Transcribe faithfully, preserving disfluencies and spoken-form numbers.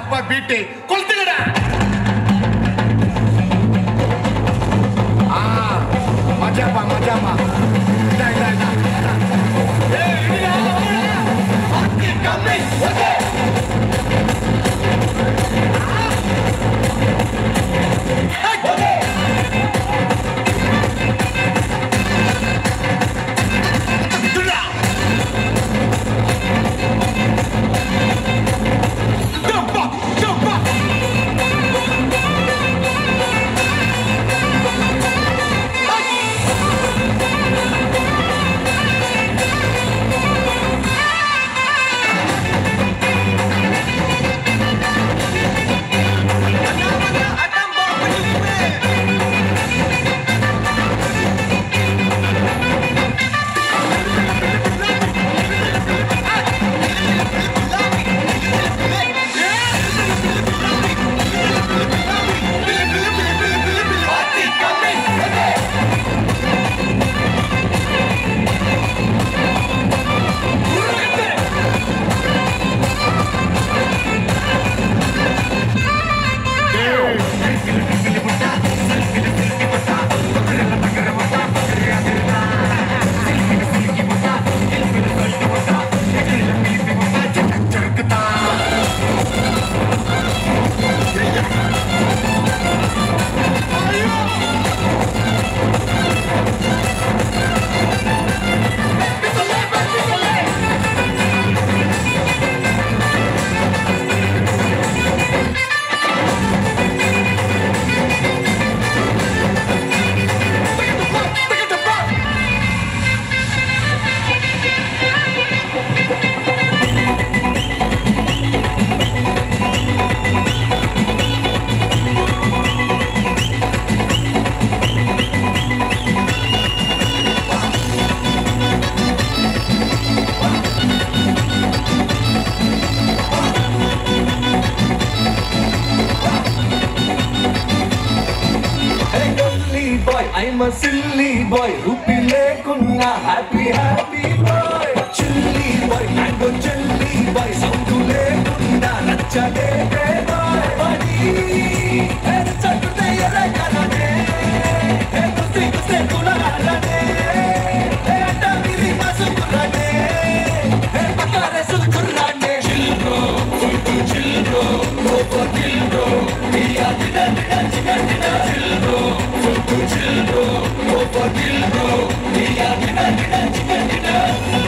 அப்பா பீட்டு கொளுத்துக்கடா. ஆ மஜாப்பா மஜாப்பா. இதா இதா இதா. ஏய் இடியா பாத்தி கம்மி. Okay. Okay. I'm a silly boy, Rupi lekunna happy happy boy. Chilly boy, mango chilly boy, sound lekunna nachade boy. Buddy, hey chatte yere kanane, hey kusti kusti kulane, hey atta miri masu kulane, hey pakare sul kulane. Chill bro, full to chill bro, go for kill bro, diya dida dida dida dida. Chill bro, full to chill bro, go for kill bro, diya dida dida dida dida.